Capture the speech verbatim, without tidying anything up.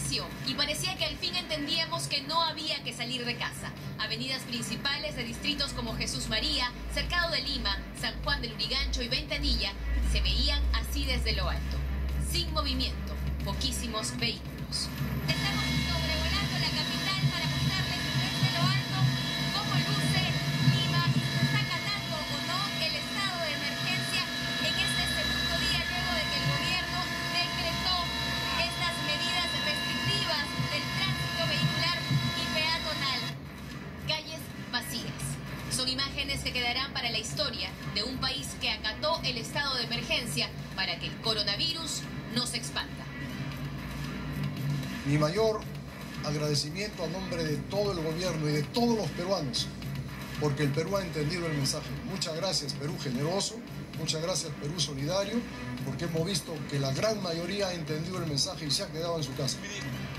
amaneció y parecía que al fin entendíamos que no había que salir de casa. Avenidas principales de distritos como Jesús María, Cercado de Lima, San Juan del Lurigancho y Ventanilla se veían así desde lo alto, sin movimiento, poquísimos vehículos. Estamos sobrevolando la capital para mostrarles desde lo alto cómo luce Lima y se está acatando o no el estado de emergencia en este segundo día luego de que el gobierno decretó estas medidas restrictivas del tránsito vehicular y peatonal. Calles vacías. Son imágenes que quedarán para la historia de un país que acató el estado de emergencia para que el coronavirus no se expanda. Mi mayor agradecimiento a nombre de todo el gobierno y de todos los peruanos, porque el Perú ha entendido el mensaje. Muchas gracias, Perú generoso, muchas gracias, Perú solidario, porque hemos visto que la gran mayoría ha entendido el mensaje y se ha quedado en su casa.